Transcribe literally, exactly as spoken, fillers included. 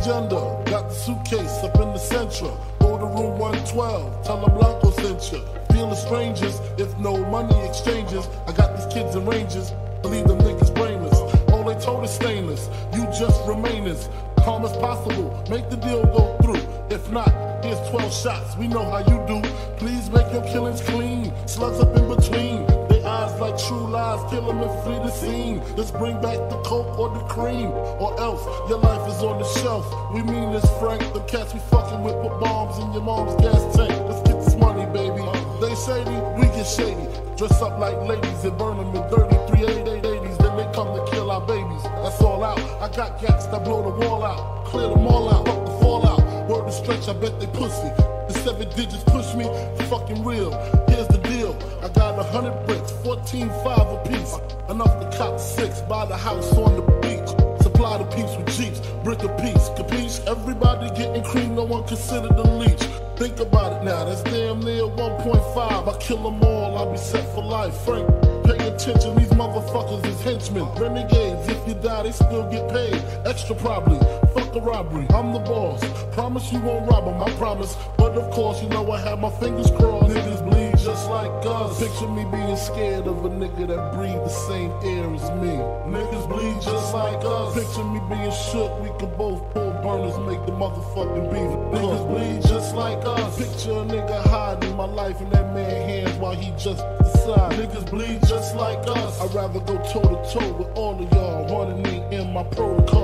agenda. Got the suitcase up in the Central. Go to room one twelve, tell them Blanco sent you. Feeling strangers, if no money exchanges. I got these kids in ranges, leave them niggas brainless. All they told is stainless, you just remainers. Calm as possible, make the deal go through. If not, here's twelve shots, we know how you do. Please make your killings clean, slugs up in between. They eyes like true lies, kill them and flee the scene. Let's bring back the coke or the cream, or else your life is on the shelf. We mean this, Frank, the cats we fucking with put bombs in your mom's gas tank. Let's get this money, baby. They shady, we get shady. Dress up like ladies and burn them in thirty-three eighties. Then they come to kill our babies. That's all out. I got cats that blow the wall out. Clear them all out, fuck the fallout. Word to stretch, I bet they pussy. The seven digits push me, fucking real. Here's the deal. I got a hundred bricks, fourteen five a piece. Enough to cop six, buy the house on the beach. Supply the peeps with jeeps, brick a piece, capiche? Everybody getting cream, no one considered the leech. Think about it now, that's damn near one point five. I kill them all, I'll be set for life. Frank, pay attention, these motherfuckers is henchmen. Renegades, if you die, they still get paid. Extra probably, fuck a robbery, I'm the boss. Promise you won't rob them, I promise. But of course, you know I have my fingers crossed. Niggas bleed just like us. Picture me being scared of a nigga that breathe the same air as me. Niggas bleed just like us. Picture me being shook, we could both pull burners, make the motherfucking beef. Niggas bleed just like us. Picture a nigga hiding my life in that man's hands while he just decide. Niggas bleed just like us. I'd rather go toe to toe with all of y'all, running me in my protocol.